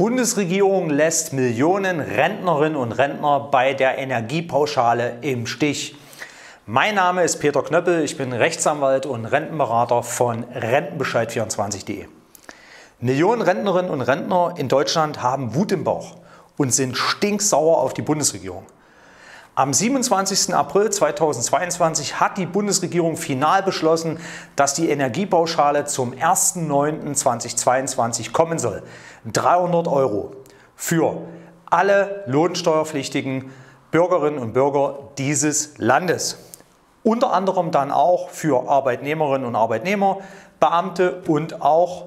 Bundesregierung lässt Millionen Rentnerinnen und Rentner bei der Energiepauschale im Stich. Mein Name ist Peter Knöppel, ich bin Rechtsanwalt und Rentenberater von Rentenbescheid24.de. Millionen Rentnerinnen und Rentner in Deutschland haben Wut im Bauch und sind stinksauer auf die Bundesregierung. Am 27. April 2022 hat die Bundesregierung final beschlossen, dass die Energiepauschale zum 1.9.2022 kommen soll. 300 € für alle lohnsteuerpflichtigen Bürgerinnen und Bürger dieses Landes. Unter anderem dann auch für Arbeitnehmerinnen und Arbeitnehmer, Beamte und auch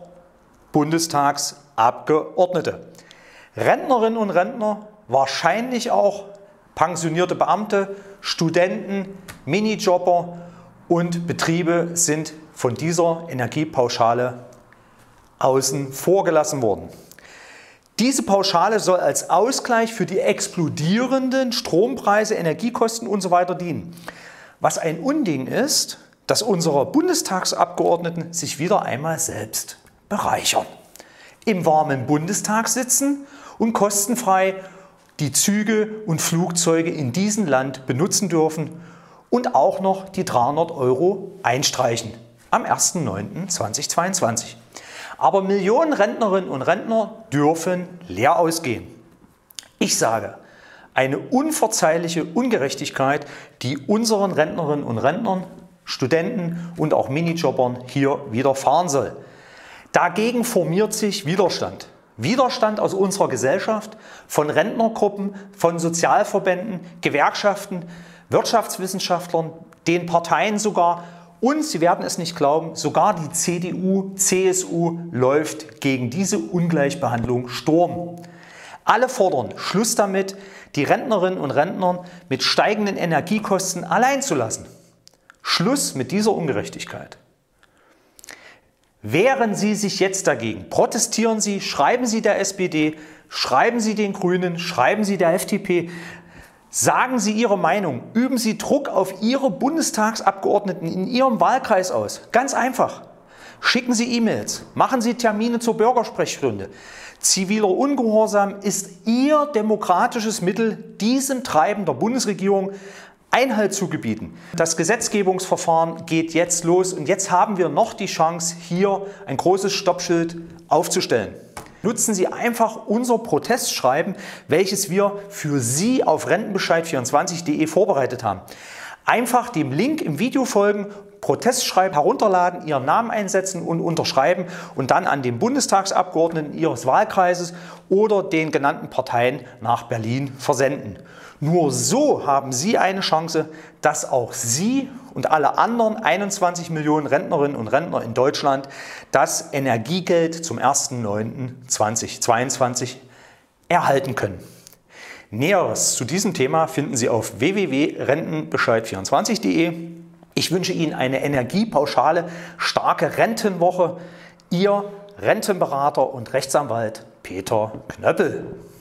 Bundestagsabgeordnete. Rentnerinnen und Rentner, wahrscheinlich auch pensionierte Beamte, Studenten, Minijobber und Betriebe sind von dieser Energiepauschale außen vor gelassen worden. Diese Pauschale soll als Ausgleich für die explodierenden Strompreise, Energiekosten usw. dienen. Was ein Unding ist, dass unsere Bundestagsabgeordneten sich wieder einmal selbst bereichern. Im warmen Bundestag sitzen und kostenfrei die Züge und Flugzeuge in diesem Land benutzen dürfen und auch noch die 300 € einstreichen am 1.9.2022. Aber Millionen Rentnerinnen und Rentner dürfen leer ausgehen. Ich sage, eine unverzeihliche Ungerechtigkeit, die unseren Rentnerinnen und Rentnern, Studenten und auch Minijobbern hier widerfahren soll. Dagegen formiert sich Widerstand. Widerstand aus unserer Gesellschaft, von Rentnergruppen, von Sozialverbänden, Gewerkschaften, Wirtschaftswissenschaftlern, den Parteien sogar und, Sie werden es nicht glauben, sogar die CDU, CSU läuft gegen diese Ungleichbehandlung Sturm. Alle fordern Schluss damit, die Rentnerinnen und Rentner mit steigenden Energiekosten allein zu lassen. Schluss mit dieser Ungerechtigkeit. Wehren Sie sich jetzt dagegen, protestieren Sie, schreiben Sie der SPD, schreiben Sie den Grünen, schreiben Sie der FDP, sagen Sie Ihre Meinung, üben Sie Druck auf Ihre Bundestagsabgeordneten in Ihrem Wahlkreis aus. Ganz einfach. Schicken Sie E-Mails, machen Sie Termine zur Bürgersprechstunde. Ziviler Ungehorsam ist Ihr demokratisches Mittel, diesem Treiben der Bundesregierung Einhalt zu gebieten. Das Gesetzgebungsverfahren geht jetzt los und jetzt haben wir noch die Chance, hier ein großes Stoppschild aufzustellen. Nutzen Sie einfach unser Protestschreiben, welches wir für Sie auf Rentenbescheid24.de vorbereitet haben. Einfach dem Link im Video folgen, Protestschreiben herunterladen, Ihren Namen einsetzen und unterschreiben und dann an den Bundestagsabgeordneten Ihres Wahlkreises oder den genannten Parteien nach Berlin versenden. Nur so haben Sie eine Chance, dass auch Sie und alle anderen 21 Millionen Rentnerinnen und Rentner in Deutschland das Energiegeld zum 1.9.2022 erhalten können. Näheres zu diesem Thema finden Sie auf www.rentenbescheid24.de. Ich wünsche Ihnen eine energiepauschale, starke Rentenwoche. Ihr Rentenberater und Rechtsanwalt Peter Knöppel.